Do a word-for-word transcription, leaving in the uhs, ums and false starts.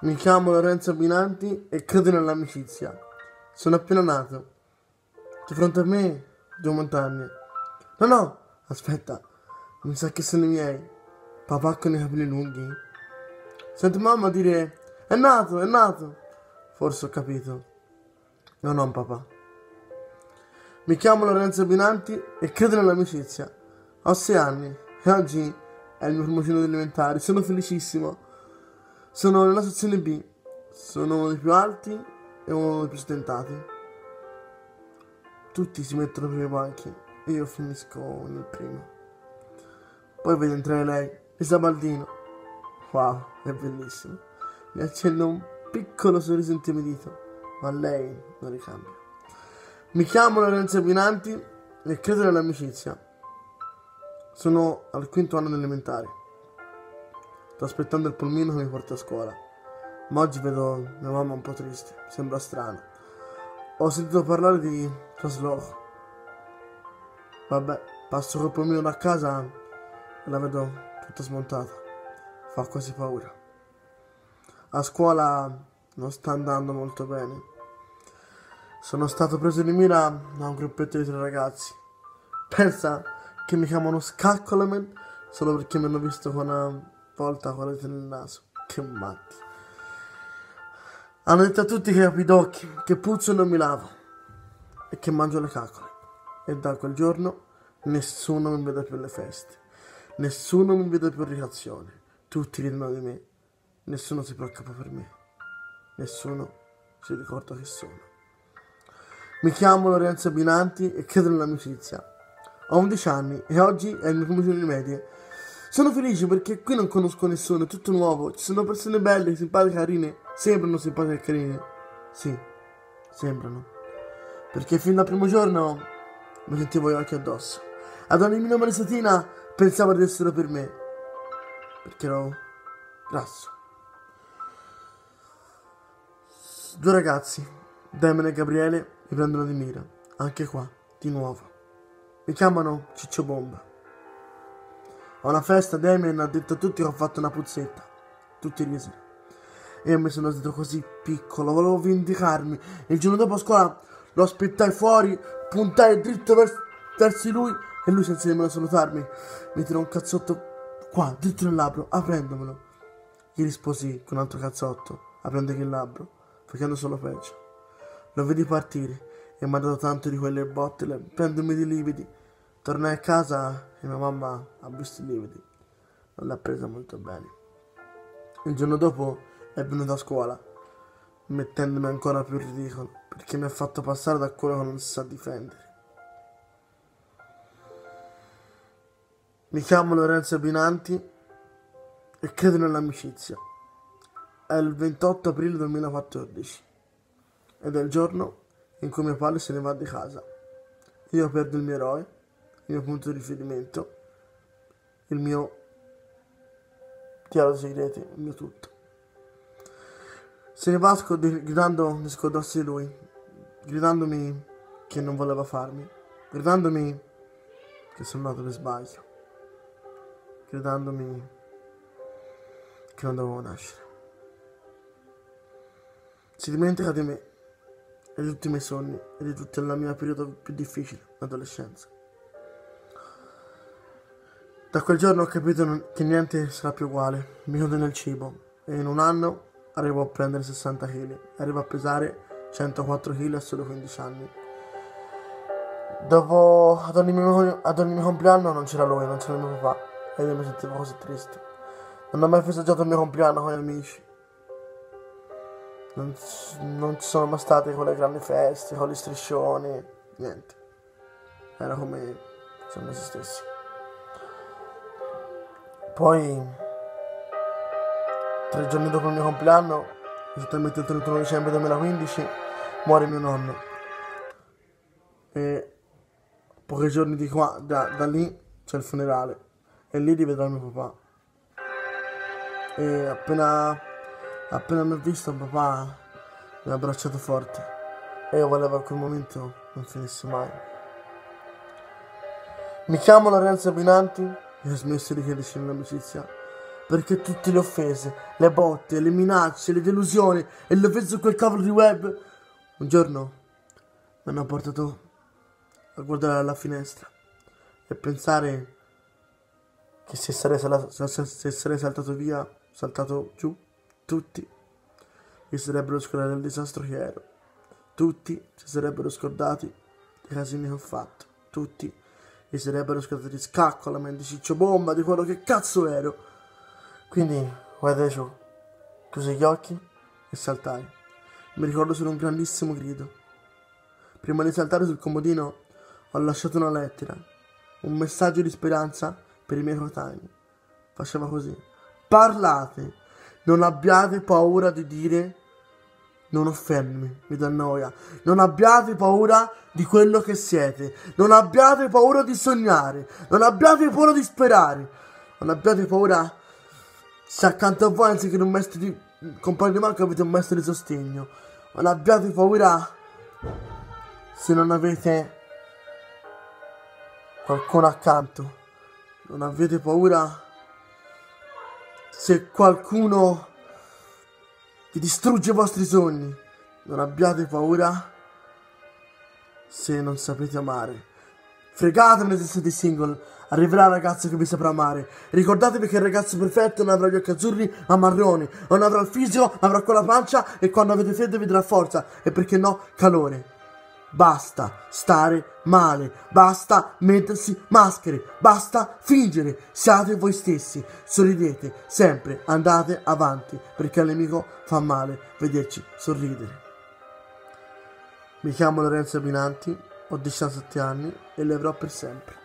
Mi chiamo Lorenzo Binanti e credo nell'amicizia. Sono appena nato. Di fronte a me, due montagne. No, no, aspetta, mi sa che sono i miei. Papà con i capelli lunghi. Sento mamma dire, è nato, è nato. Forse ho capito. No, non papà. Mi chiamo Lorenzo Binanti e credo nell'amicizia. Ho sei anni e oggi è il mio primo giorno di elementari. Sono felicissimo. Sono nella sezione B. Sono uno dei più alti e uno dei più stentati. Tutti si mettono nei primi banchi e io finisco nel primo. Poi vedo entrare lei, Isabaldino. Wow, è bellissimo. Mi accende un piccolo sorriso intimidito, ma lei non ricambia. Mi chiamo Lorenzo Binanti e credo nell'amicizia. Sono al quinto anno elementare. Sto aspettando il pulmino che mi porta a scuola. Ma oggi vedo mia mamma un po' triste. Sembra strano. Ho sentito parlare di trasloco. Vabbè, passo col pulmino da casa e la vedo tutta smontata. Fa quasi paura. A scuola non sta andando molto bene. Sono stato preso di mira da un gruppetto di tre ragazzi. Pensa che mi chiamano Scaccolaman solo perché mi hanno visto con una volta con la rete nel naso. Che matti. Hanno detto a tutti che ho i d'occhi, che puzzo e non mi lavo e che mangio le caccole. E da quel giorno nessuno mi vede più alle feste. Nessuno mi vede più in ricreazione. Tutti ridono di me. Nessuno si preoccupa per me. Nessuno si ricorda che sono. Mi chiamo Lorenzo Binanti e credo nell'amicizia. Ho undici anni e oggi è il mio primo giorno di medie. Sono felice perché qui non conosco nessuno, è tutto nuovo. Ci sono persone belle, simpatiche, carine. Sembrano simpatiche e carine. Sì, sembrano. Perché fin dal primo giorno mi sentivo gli occhi addosso. Ad ogni minima risatina pensavo di essere per me. Perché ero grasso. Due ragazzi, Damien e Gabriele, mi prendono di mira. Anche qua, di nuovo. Mi chiamano Ciccio Bomba. A una festa Damien ha detto a tutti che ho fatto una puzzetta. Tutti risero. E io mi sono sentito così piccolo, volevo vendicarmi. E il giorno dopo a scuola lo aspettai fuori, puntai dritto vers- verso lui e lui senza nemmeno salutarmi mi tirò un cazzotto qua, dritto nel labbro, aprendomelo. Gli risposi con un altro cazzotto, aprendo il labbro, facendo solo peggio. Lo vedi partire e mi ha dato tanto di quelle botte, prendermi di lividi. Tornai a casa e mia mamma ha visto i lividi. Non l'ha presa molto bene. Il giorno dopo è venuta a scuola, mettendomi ancora più ridicolo, perché mi ha fatto passare da quello che non si sa difendere. Mi chiamo Lorenzo Binanti e credo nell'amicizia. È il ventotto aprile duemilaquattordici ed è il giorno in cui mio padre se ne va di casa. Io perdo il mio eroe, il mio punto di riferimento, il mio diario segreto, il mio tutto. Se ne va gridando di scordarsi di lui, gridandomi che non voleva farmi, gridandomi che sono nato per sbaglio, gridandomi che non dovevo nascere. Si dimentica di me e di tutti i miei sogni e di tutta la mia periodo più difficile, l'adolescenza. Da quel giorno ho capito che niente sarà più uguale, mi chiudo nel cibo e in un anno arrivo a prendere sessanta chili, arrivo a pesare centoquattro chili a solo quindici anni. Dopo, ad ogni, mio, ad ogni mio compleanno non c'era lui, non c'era mio papà e io mi sentivo così triste. Non ho mai festeggiato il mio compleanno con gli amici. Non, non ci sono mai state quelle grandi feste, con gli striscioni, niente. Era come siamo noi stessi. Poi, tre giorni dopo il mio compleanno, esattamente il trentuno dicembre duemilaquindici, muore mio nonno. E pochi giorni di qua, da, da lì, c'è il funerale. E lì rivedrò mio papà. E appena, appena mi ho visto, papà mi ha abbracciato forte. E io volevo che quel momento non finisse mai. Mi chiamo Lorenzo Binanti e ho smesso di chiederci un'amicizia perché tutte le offese, le botte, le minacce, le delusioni e le offese su quel cavolo di web un giorno mi hanno portato a guardare alla finestra e pensare che se sarei, sal- se sarei saltato via, saltato giù, tutti mi sarebbero scordati del disastro che ero. Tutti si sarebbero scordati dei casini che ho fatto. Tutti si sarebbero scordati di scacco, la mente ciccio bomba, di quello che cazzo ero. Quindi, guarda ciò, chiusi gli occhi e saltai. Mi ricordo solo un grandissimo grido. Prima di saltare sul comodino ho lasciato una lettera, un messaggio di speranza per i miei coetanei. Faceva così: parlate, non abbiate paura di dire non offendermi, mi dà noia. Non abbiate paura di quello che siete. Non abbiate paura di sognare. Non abbiate paura di sperare. Non abbiate paura se accanto a voi, anziché un maestro di compagno di banco, avete un maestro di sostegno. Non abbiate paura se non avete qualcuno accanto. Non avete paura se qualcuno vi distrugge i vostri sogni. Non abbiate paura se non sapete amare. Fregatene se siete single. Arriverà il ragazzo che vi saprà amare. Ricordatevi che il ragazzo perfetto non avrà gli occhi azzurri ma marroni. Non avrà il fisico, ma avrà quella pancia. E quando avete freddo vi darà forza. E perché no, calore. Basta stare male, basta mettersi maschere, basta fingere, siate voi stessi, sorridete, sempre andate avanti, perché al nemico fa male vederci sorridere. Mi chiamo Lorenzo Binanti, ho diciassette anni e le avrò per sempre.